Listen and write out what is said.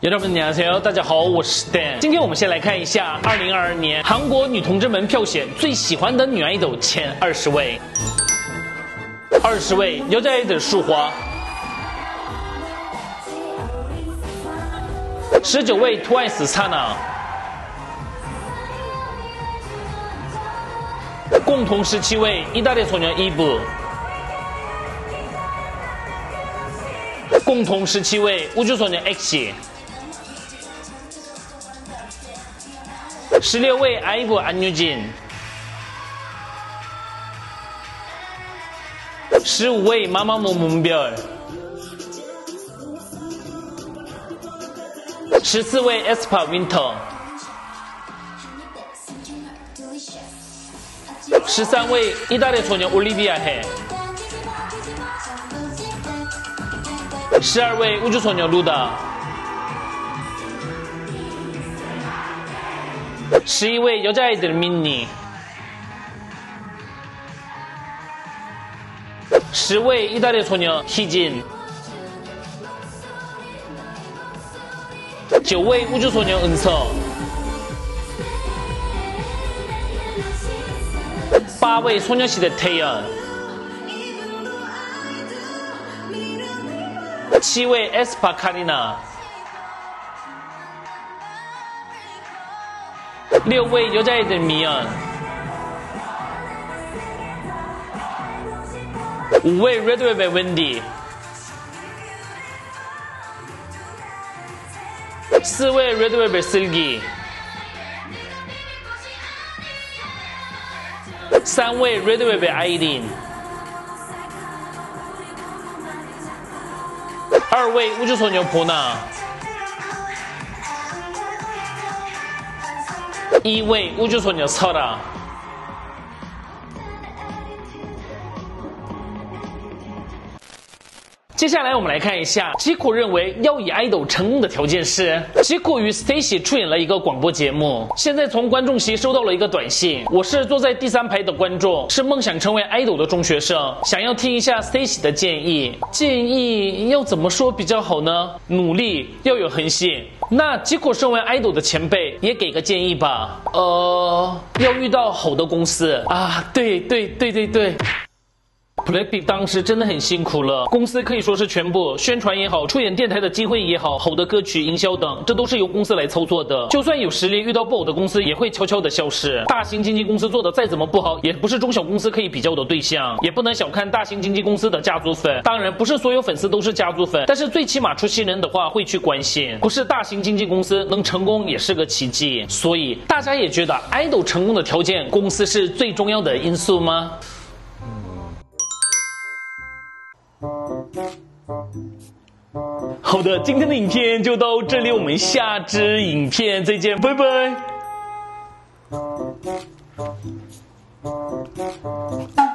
여러분 안녕하세요，大家好，我是 Dan。今天我们先来看一下2022年韩国女同志们票选最喜欢的女idol前20位。20位여자애들数花。19位 TWICE 사나。共同17位이달의 소녀 이브。共同17位우주소녀 X。 16位 IVE 안유진。 15位마마무 문별。 14位 aespa winter。 13位이달의 소녀 올리비아 해。 12位우주소녀 루다。 11位여자애들 민니。 10位이달의 소녀 희진。 9位우주소녀 은서。 8位소녀시대 태연。 7位에스파 카리나。 6位여자애들 미연。 5位 redvelvet wendy。 4位 redvelvet 슬기。 3位 redvelvet 아이린。 2位우주소녀 보나。 1位우주소녀 설아。 接下来我们来看一下 Jico 认为要以 idol 成功的条件是 Jico 与 Stacy 出演了一个广播节目。现在从观众席收到了一个短信，我是坐在第3排的观众，是梦想成为 idol 的中学生，想要听一下 Stacy 的建议。建议要怎么说比较好呢？努力，要有恒心。那 Jico 身为 idol 的前辈，也给个建议吧。要遇到好的公司啊，对。Blackpink 当时真的很辛苦了，公司可以说是全部，宣传也好，出演电台的机会也好，好的歌曲营销等，这都是由公司来操作的。就算有实力，遇到不好的公司也会悄悄的消失。大型经纪公司做的再怎么不好，也不是中小公司可以比较的对象。也不能小看大型经纪公司的家族粉，当然不是所有粉丝都是家族粉，但是最起码出新人的话会去关心。不是大型经纪公司能成功也是个奇迹。所以大家也觉得 idol 成功的条件，公司是最重要的因素吗？好的，今天的影片就到这里，我们下支影片再见，拜拜。